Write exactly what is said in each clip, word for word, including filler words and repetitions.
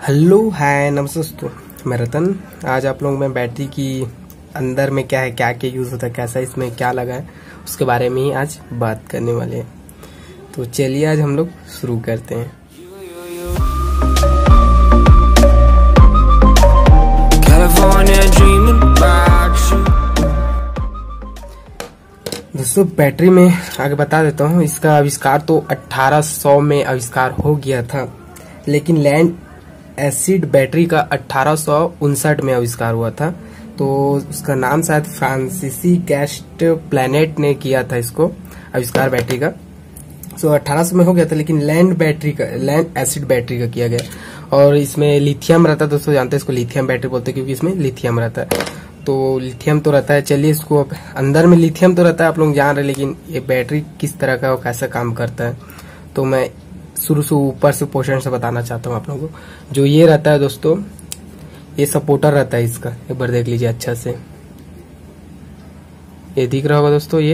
Hello hi नमस्ते दोस्तों, मैं रतन। आज आप लोग में बैटरी की अंदर में क्या है, क्या क्या यूज़ होता है, कैसा इसमें क्या लगा है, उसके बारे में ही आज बात करने वाले हैं। तो चलिए आज हम लोग शुरू करते हैं। दोस्तों बैटरी में आगे बता देता हूँ, इसका आविष्कार तो अठारह सौ में आविष्कार हो गया था, लेकिन लैंड एसिड बैटरी का अठारह सौ उनसठ में आविष्कार हुआ था। तो उसका नाम शायद फ्रांसीसी गैस्ट प्लैनेट ने किया था इसको आविष्कार बैटरी का। सो अठारह सौ में हो गया था, लेकिन लैंड बैटरी का लैंड एसिड बैटरी का किया गया। और इसमें लिथियम रहता है, दोस्तों जानते हैं इसको लिथियम बैटरी बोलते हैं क्योंकि इसमें लिथियम रहता है। तो लिथियम तो रहता है, चलिए इसको अंदर में लिथियम तो रहता है, आप लोग जान रहे, लेकिन ये बैटरी किस तरह का और कैसा काम करता है तो मैं शुरू से ऊपर से पोर्शन से बताना चाहता हूँ आप लोगों को। जो ये रहता है दोस्तों, ये सपोर्टर रहता है इसका, एक बार देख लीजिए अच्छा से, ये दिख रहा होगा दोस्तों, ये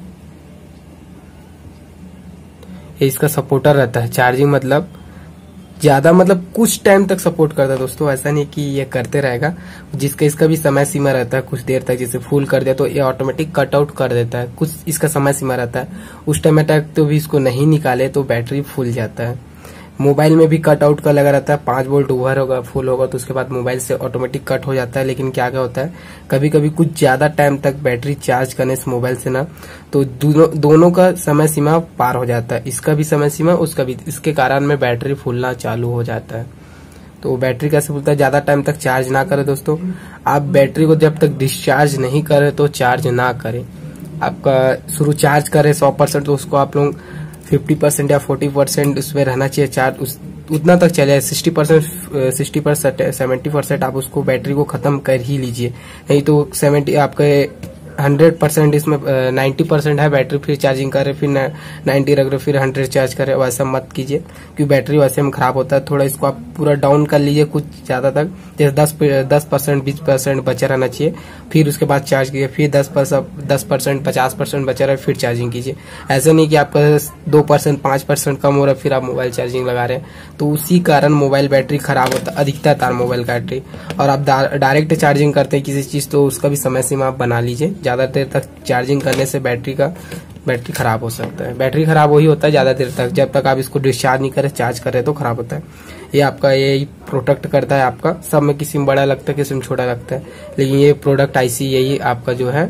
ये इसका सपोर्टर रहता है। चार्जिंग मतलब ज्यादा मतलब कुछ टाइम तक सपोर्ट करता है दोस्तों, ऐसा नहीं कि ये करते रहेगा। जिसका इसका भी समय सीमा रहता है कुछ देर तक, जैसे फुल कर दिया तो ये ऑटोमेटिक कट आउट कर देता है, कुछ इसका समय सीमा रहता है। उस टाइम तक तो भी इसको नहीं निकाले तो बैटरी फुल जाता है। मोबाइल में भी कट आउट का लगा रहता है, पांच वोल्ट ओवर होगा फुल होगा तो उसके बाद मोबाइल से ऑटोमेटिक कट हो जाता है। लेकिन क्या क्या होता है, कभी कभी कुछ ज्यादा टाइम तक बैटरी चार्ज करने से मोबाइल से ना, तो दोनों दोनों का समय सीमा पार हो जाता है, इसका भी समय सीमा उसका भी, इसके कारण में बैटरी फूलना चालू हो जाता है। तो बैटरी कैसे फूलता है, ज्यादा टाइम तक चार्ज ना करें दोस्तों। आप बैटरी को जब तक डिस्चार्ज नहीं करें तो चार्ज ना करें। आपका शुरू चार्ज करें सौ परसेंट तो उसको आप लोग फिफ्टी परसेंट या फोर्टी परसेंट उसमें रहना चाहिए चार्ज, उस उतना तक चले। Sixty percent sixty percent seventy percent आप उसको बैटरी को खत्म कर ही लीजिए, नहीं तो सेवेंटी आपके हंड्रेड परसेंट इसमें नाइन्टी परसेंट है बैटरी, फिर चार्जिंग करे, फिर नाइन्टी रख रहे, फिर हंड्रेड चार्ज करे, वैसा मत कीजिए क्योंकि बैटरी वैसे में खराब होता है। थोड़ा इसको आप पूरा डाउन कर लीजिए कुछ ज्यादा तक, जैसे दस दस परसेंट बीस परसेंट बचा रहना चाहिए, फिर उसके बाद चार्ज कीजिए, फिर दस परसेंट दस परसेंट पचास परसेंट बचा रहे फिर चार्जिंग कीजिए। ऐसा नहीं कि आपका दो परसेंट पांच परसेंट कम हो रहा है फिर आप मोबाइल चार्जिंग लगा रहे हैं, तो उसी कारण मोबाइल बैटरी खराब होता है अधिकतर मोबाइल बैटरी। और आप डायरेक्ट चार्जिंग करते हैं किसी चीज तो उसका भी समय सीमा आप बना लीजिए। ज्यादा देर तक चार्जिंग करने से बैटरी का बैटरी खराब हो सकता है। बैटरी खराब वही होता है ज्यादा देर तक, जब तक आप इसको डिस्चार्ज नहीं करें, चार्ज करें तो खराब होता है। ये आपका यही प्रोडक्ट करता है आपका, सब में किसी में बड़ा लगता है किसी में छोटा लगता है, लेकिन ये प्रोडक्ट आईसी यही आपका जो है,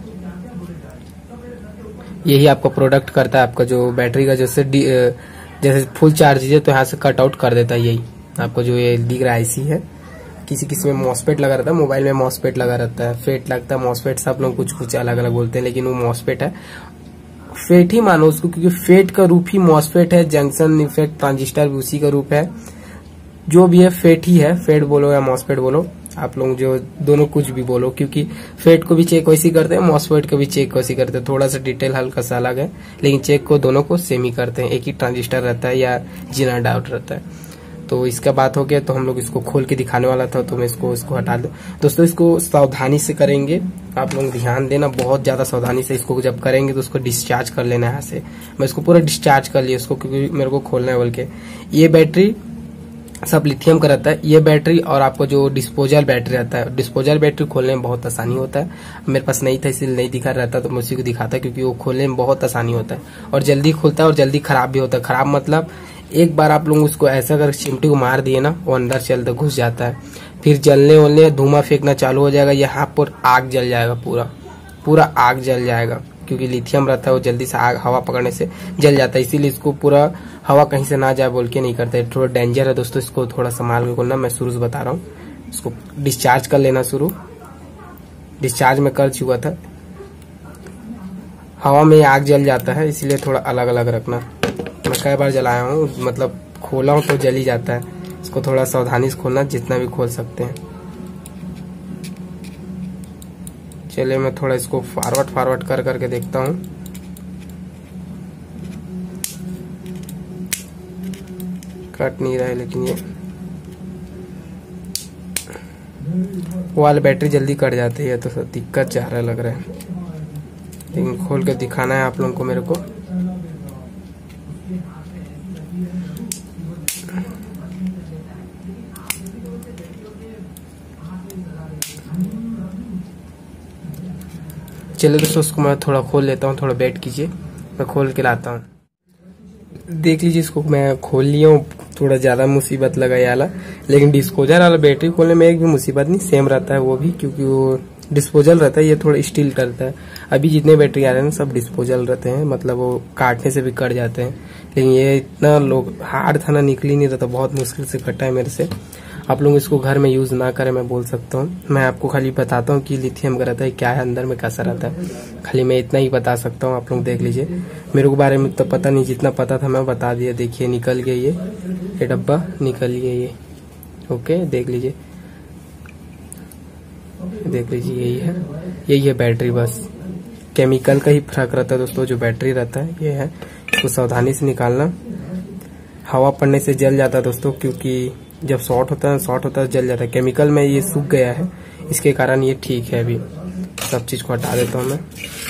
यही आपका प्रोडक्ट करता है आपका जो बैटरी का, जैसे जैसे फुल चार्ज कीजिए तो यहाँ से कट आउट कर देता है। यही आपका जो ये दिख रहा है आईसी है। किसी किसी में मॉसफेट लगा रहता है, मोबाइल में मॉसफेट लगा रहता है, फेट लगता है, मॉसफेट सब लोग कुछ कुछ अलग अलग बोलते हैं, लेकिन वो मॉसफेट है, फेट ही मानो उसको, क्योंकि फेट का रूप ही मॉसफेट है। जंक्शन इफेक्ट ट्रांजिस्टर भी उसी का रूप है, जो भी है फेट ही है। फेट बोलो या मॉसफेट बोलो, आप लोग जो दोनों कुछ भी बोलो, क्योंकि फेट को भी चेक वैसी करते हैं, मॉसफेट को भी चेक वैसी करते हैं, थोड़ा सा डिटेल हल्का सा अलग है, लेकिन चेक को दोनों को सेम ही करते हैं। एक ही ट्रांजिस्टर रहता है या जीना डाउट रहता है। तो इसका बात हो गया, तो हम लोग इसको खोल के दिखाने वाला था, तो मैं इसको इसको हटा दूं दोस्तों। इसको सावधानी से करेंगे, आप लोग ध्यान देना, बहुत ज्यादा सावधानी से इसको जब करेंगे तो उसको डिस्चार्ज कर लेना है यहाँ से। मैं इसको पूरा डिस्चार्ज कर लिया इसको, क्योंकि मेरे को खोलना है बोल के। ये बैटरी सब लिथियम का रहता है ये बैटरी, और आपको जो डिस्पोजल बैटरी रहता है, डिस्पोजल बैटरी खोलने में बहुत आसानी होता है। मेरे पास नहीं था इसलिए नहीं दिखा रहता, तो मैं उसी को दिखाता, क्योंकि वो खोलने में बहुत आसानी होता है और जल्दी खुलता है और जल्दी खराब भी होता है। खराब मतलब एक बार आप लोग उसको ऐसा अगर चिमटी को मार दिए ना, वो अंदर चलते घुस जाता है, फिर जलने वलने धुआं फेंकना चालू हो जाएगा, यहाँ पर आग जल जाएगा, पूरा पूरा आग जल जाएगा, क्योंकि लिथियम रहता है वो जल्दी से आग हवा पकड़ने से जल जाता है। इसीलिए इसको पूरा हवा कहीं से ना जाए बोल के नहीं करते, थोड़ा डेंजर है दोस्तों, इसको थोड़ा संभाल के खोलना। मैं शुरू से बता रहा हूँ, इसको डिस्चार्ज कर लेना शुरू। डिस्चार्ज में कर चुका था, हवा में आग जल जाता है, इसीलिए थोड़ा अलग अलग रखना। मैं कई बार जलाया हूँ, मतलब खोला हूँ तो जल ही जाता है। इसको थोड़ा सावधानी से खोलना, जितना भी खोल सकते हैं। चलिए मैं थोड़ा इसको फॉरवर्ड फॉरवर्ड कर करके देखता हूँ। कट नहीं रहा है, लेकिन ये वो वाला बैटरी जल्दी कट जाती है, तो दिक्कत जा रहा लग रहा है, लेकिन खोल के दिखाना है आप लोगों को मेरे को। चलिए दोस्तों उसको मैं थोड़ा खोल लेता हूँ, थोड़ा वेट कीजिए, मैं खोल के लाता हूँ। देख लीजिए इसको मैं खोल लिया हूँ। थोड़ा ज्यादा मुसीबत लगा ये वाला, लेकिन डिस्पोजल वाला बैटरी खोलने में एक भी मुसीबत नहीं, सेम रहता है वो भी, क्योंकि वो डिस्पोजल रहता है, ये थोड़ा स्टील करता है। अभी जितने बैटरी आ रहे हैं सब डिस्पोजल रहते हैं, मतलब वो काटने से भी कट जाते हैं, लेकिन ये इतना लोग हार्ड था ना, निकल ही नहीं रहता, बहुत मुश्किल से कटा है मेरे से। आप लोग इसको घर में यूज ना करें मैं बोल सकता हूँ। मैं आपको खाली बताता हूँ कि लिथियम का रहता है क्या है, अंदर में कैसा रहता है, खाली मैं इतना ही बता सकता हूँ। आप लोग देख लीजिए, मेरे को बारे में तो पता नहीं, जितना पता था मैं बता दिया। देखिए निकल गया ये ये डब्बा, निकल गया ये। ओके देख लीजिए, देख लीजिए यही है, यही है बैटरी। बस केमिकल का ही फर्क रहता है दोस्तों, जो बैटरी रहता है ये है। इसको सावधानी से निकालना, हवा पड़ने से जल जाता है दोस्तों, क्योंकि जब शॉर्ट होता है शॉर्ट होता है जल जाता है। केमिकल में ये सूख गया है, इसके कारण ये ठीक है। अभी सब चीज को हटा देता हूँ मैं,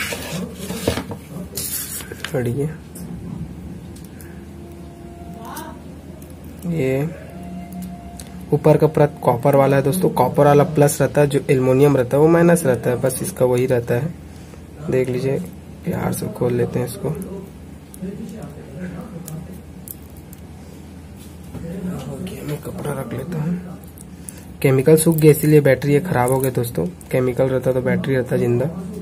हटिए। ये ऊपर का परत कॉपर वाला है दोस्तों, कॉपर वाला प्लस रहता है, जो एल्युमिनियम रहता है वो माइनस रहता है, बस इसका वही रहता है। देख लीजिए, प्यार से खोल लेते हैं इसको। मैं कपड़ा रख लेता हूँ। केमिकल सूख गया इसीलिए बैटरी ये खराब हो गया दोस्तों, केमिकल रहता तो बैटरी रहता जिंदा।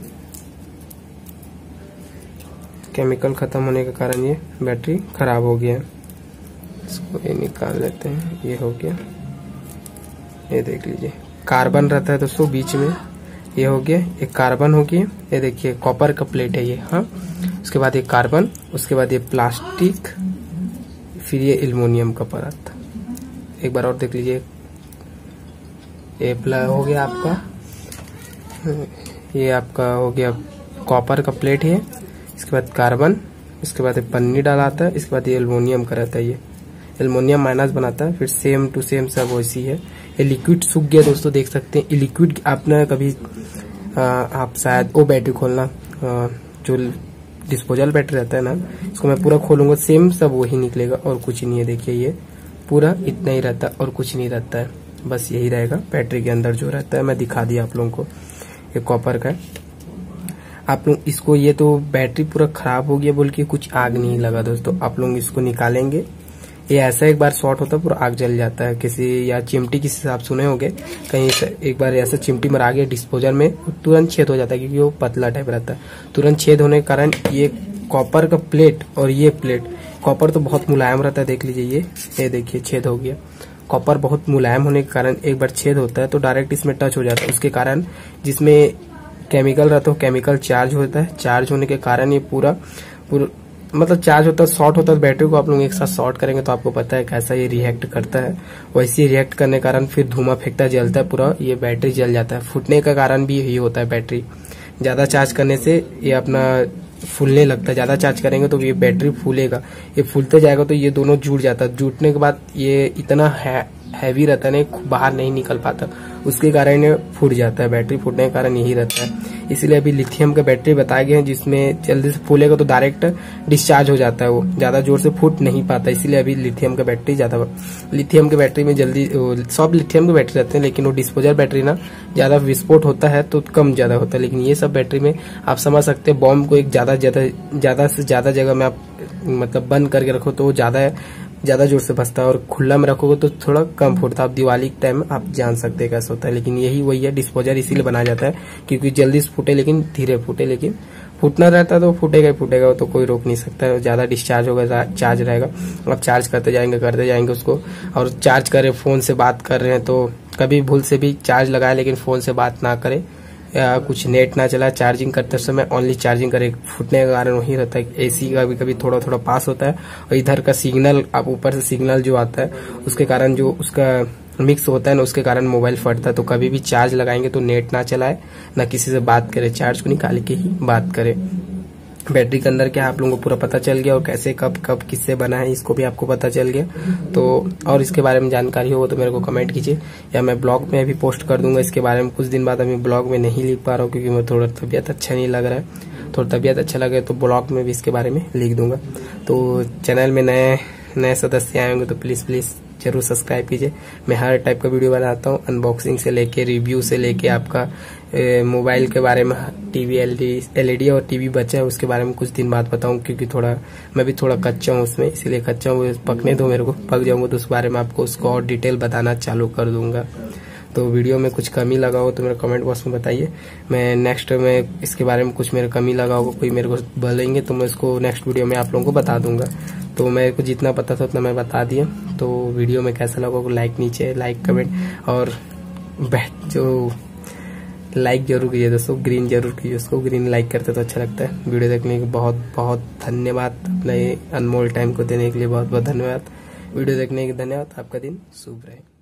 केमिकल खत्म होने के कारण ये बैटरी खराब हो गया। इसको ये निकाल लेते हैं, ये हो गया। ये देख लीजिए कार्बन रहता है दोस्तों बीच में, ये हो गया, एक कार्बन हो गया। ये देखिए कॉपर का प्लेट है ये, हाँ। उसके बाद ये कार्बन, उसके बाद ये प्लास्टिक, फिर ये एल्युमिनियम का परत। एक बार और देख लीजिए, ये प्ला हो गया आपका, ये आपका हो गया कॉपर का प्लेट है। इसके बाद कार्बन, इसके बाद ये पन्नी डालाता है, इसके बाद ये एल्युमिनियम का रहता है, ये एल्युमिनियम माइनस बनाता है, फिर सेम टू सेम सब वैसी है। ये लिक्विड सूख गया दोस्तों, देख सकते हैं। ये लिक्विड आपने कभी आ, आप शायद वो बैटरी खोलना, आ, जो डिस्पोजल बैटरी रहता है ना, इसको मैं पूरा खोलूंगा, सेम सब वही निकलेगा और कुछ नहीं है। देखिए ये पूरा इतना ही रहता है और कुछ नहीं रहता है, बस यही रहेगा बैटरी के अंदर जो रहता है। मैं दिखा दिया आप लोगों को, ये कॉपर का है। आप लोग इसको, ये तो बैटरी पूरा खराब हो गया बोल के कुछ आग नहीं लगा दोस्तों। आप लोग इसको निकालेंगे, ये ऐसा एक बार शॉर्ट होता है पूरा आग जल जाता है। किसी या चिमटी किसी से आप सुने होंगे कहीं, एक बार ऐसा चिमटी मरा गया डिस्पोजल में, तुरंत छेद हो जाता है, क्योंकि वो पतला टाइप रहता है। तुरंत छेद होने के कारण ये कॉपर का प्लेट और ये प्लेट, कॉपर तो बहुत मुलायम रहता है, देख लीजिए ये ये देखिए छेद हो गया। कॉपर बहुत मुलायम होने के कारण एक बार छेद होता है तो डायरेक्ट इसमें टच हो जाता है। उसके कारण जिसमें केमिकल रहता है, केमिकल चार्ज होता है, चार्ज होने के कारण ये पूरा पूरा मतलब चार्ज होता है, शॉर्ट होता है। बैटरी को आप लोग एक साथ शॉर्ट करेंगे तो आपको पता है कैसा ये रिएक्ट करता है। वैसे रिएक्ट करने के कारण फिर धुआं फेंकता, जलता है पूरा, ये बैटरी जल जाता है। फूटने का कारण भी यही होता है, बैटरी ज्यादा चार्ज करने से ये अपना फूलने लगता है। ज्यादा चार्ज करेंगे तो ये बैटरी फूलेगा, ये फूलते जाएगा तो ये दोनों जुड़ जाता है। जुटने के बाद ये इतना है हैवी रहता है, नहीं बाहर नहीं निकल पाता, उसके कारण ये फूट जाता है। बैटरी फूटने के कारण यही रहता है। इसीलिए अभी लिथियम का बैटरी बताए गए हैं जिसमें जल्दी से फूलेगा तो डायरेक्ट डिस्चार्ज हो जाता है, वो ज्यादा जोर से फूट नहीं पाता। इसीलिए अभी लिथियम का बैटरी ज्यादा, लिथियम के बैटरी में जल्दी, सब लिथियम के बैटरी रहते हैं, लेकिन वो डिस्पोजल बैटरी ना ज्यादा विस्फोट होता है तो कम ज्यादा होता है। लेकिन ये सब बैटरी में आप समझ सकते हैं, बॉम्ब को एक ज्यादा ज्यादा ज्यादा से ज्यादा जगह में आप मतलब बंद करके रखो तो वो ज्यादा ज्यादा जोर से बजता है, और खुला में रखोगे तो थोड़ा कम फूटता है। आप दिवाली के टाइम आप जान सकते हैं कैसा होता है। लेकिन यही वही है, डिस्पोजल इसीलिए बनाया जाता है क्योंकि जल्दी से फूटे, लेकिन धीरे फूटे। लेकिन फूटना रहता है तो फूटेगा ही फूटेगा, तो कोई रोक नहीं सकता है। ज्यादा डिस्चार्ज होगा, चार्ज रहेगा, आप चार्ज करते जाएंगे करते जाएंगे उसको। और चार्ज करें, फोन से बात कर रहे हैं तो कभी भूल से भी चार्ज लगाए, लेकिन फोन से बात ना करें, या कुछ नेट ना चला चार्जिंग करते समय, ओनली चार्जिंग करे। फूटने का कारण वही रहता है। एसी का भी कभी थोड़ा थोड़ा पास होता है, और इधर का सिग्नल, आप ऊपर से सिग्नल जो आता है उसके कारण जो उसका मिक्स होता है ना, उसके कारण मोबाइल फटता है। तो कभी भी चार्ज लगाएंगे तो नेट ना चलाए, ना किसी से बात करे, चार्ज को निकाल के ही बात करे। बैटरी के अंदर क्या आप लोगों को पूरा पता चल गया, और कैसे कब कब किससे बना है इसको भी आपको पता चल गया। तो और इसके बारे में जानकारी हो तो मेरे को कमेंट कीजिए, या मैं ब्लॉग में भी पोस्ट कर दूंगा इसके बारे में। कुछ दिन बाद अभी ब्लॉग में नहीं लिख पा रहा हूँ क्योंकि मैं थोड़ा तबीयत अच्छा नहीं लग रहा है। थोड़ा तबीयत अच्छा लगे तो ब्लॉग में भी इसके बारे में लिख दूंगा। तो चैनल में नए नए सदस्य आएंगे तो प्लीज प्लीज जरूर सब्सक्राइब कीजिए। मैं हर टाइप का वीडियो बनाता हूँ, अनबॉक्सिंग से लेके रिव्यू से लेके आपका मोबाइल के बारे में, टीवी एलईडी और टीवी बचा है उसके बारे में कुछ दिन बाद बताऊं, क्योंकि थोड़ा मैं भी थोड़ा कच्चा हूँ उसमें, इसीलिए कच्चा हूँ, पकने दो मेरे को, पक जाऊंगा तो उस बारे में आपको उसको और डिटेल बताना चालू कर दूंगा। तो वीडियो में कुछ कमी लगा हो तो मेरे कमेंट बॉक्स में बताइए। मैं नेक्स्ट में इसके बारे में कुछ मेरे कमी लगा होगा, कोई मेरे को बोलेंगे तो मैं इसको नेक्स्ट वीडियो में आप लोगों को बता दूंगा। तो मेरे को जितना पता था उतना मैं बता दिया। तो वीडियो में कैसा लगा को लाइक नीचे लाइक कमेंट और जो लाइक जरूर कीजिए दोस्तों, ग्रीन जरूर कीजिए उसको, ग्रीन लाइक करते तो अच्छा लगता है। वीडियो देखने के बहुत बहुत धन्यवाद, अपने अनमोल टाइम को देने के लिए बहुत बहुत धन्यवाद। वीडियो देखने के धन्यवाद। आपका दिन शुभ रहे।